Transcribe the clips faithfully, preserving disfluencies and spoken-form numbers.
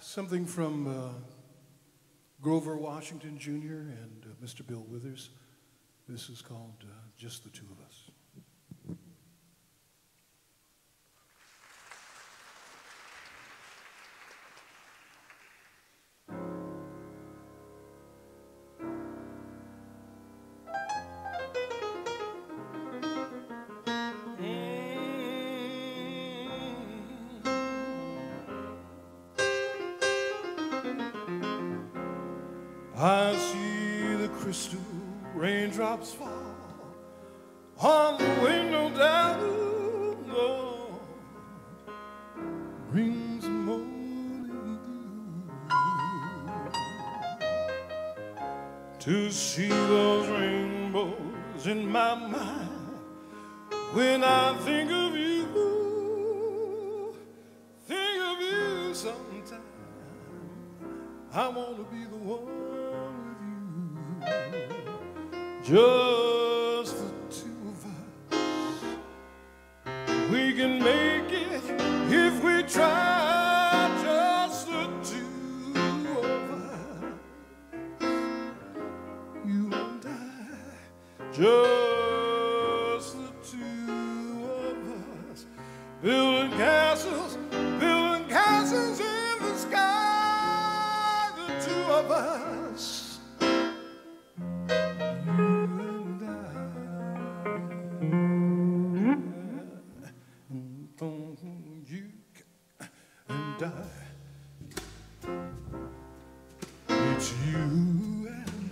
Something from uh, Grover Washington Junior and uh, Mister Bill Withers. This is called uh, Just the Two of Us. I see the crystal raindrops fall on the window down low, brings the morning dew. To see those rainbows in my mind when I think of you, think of you sometime. I want to be the one. Just the two of us. We can make it if we try. Just the two of us. You and I. Just the two of us. Building castles, building castles in the sky. The two of us. It's you and I,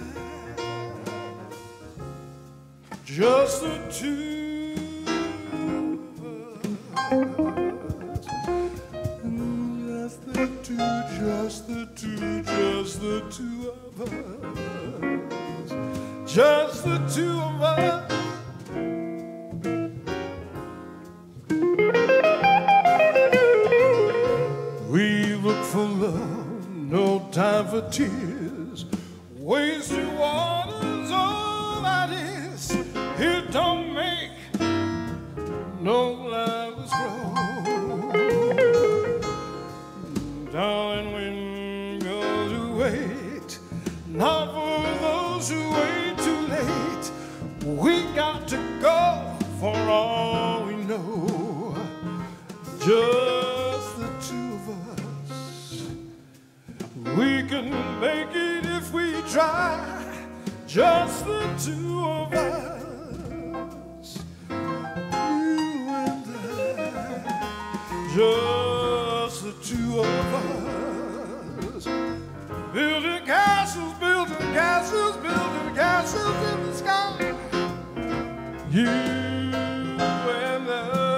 just the two of us, just the two, just the two, just the two of us, just the two of us. We look for love, no time for tears, wasted water's all that is. It don't make no flowers grow. Darling, wind goes to wait, not for those who wait too late. We got to go for all we know. Just the two of us. We can make it if we try. Just the two of us. You and I. Just the two of us. Building castles, building castles, building castles in the sky. You and I.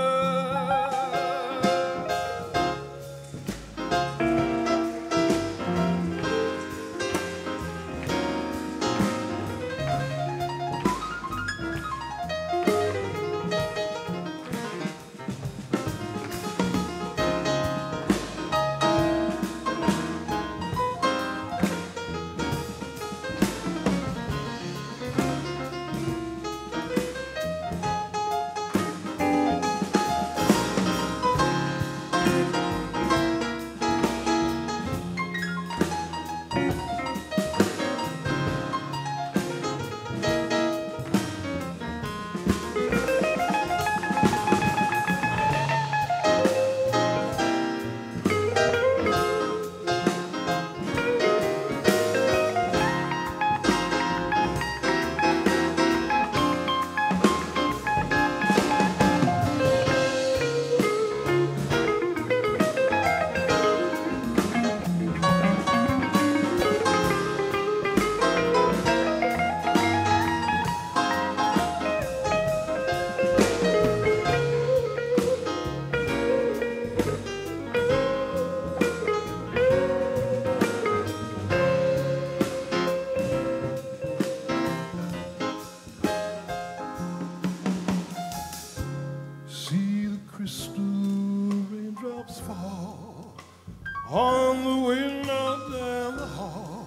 On the window down the hall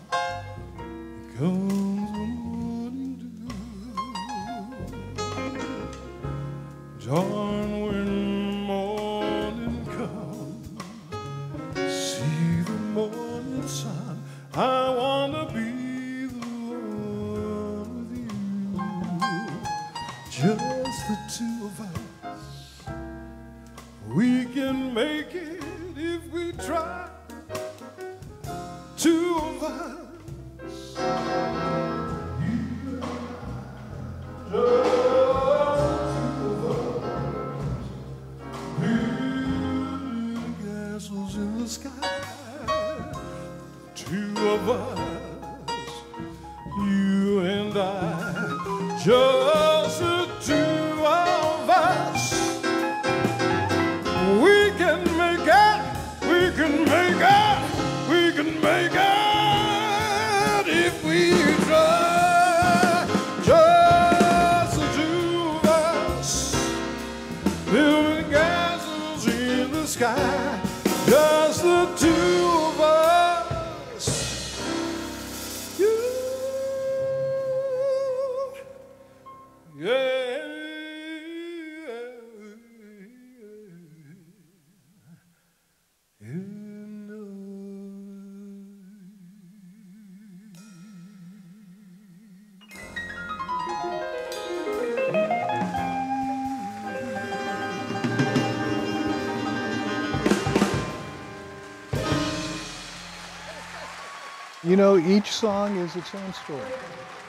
comes the morning dew. Dawn when morning comes, see morning sun. I wanna be the one with you, just the two of us. We can make it if we try. Two of us. In the sky, two of us, you and I, just the two of us. We can make it, we can make it, we can make it if we try. Just the two of us, building castles in the sky. Just the two of us, you, yeah, you know. You know, each song is its own story.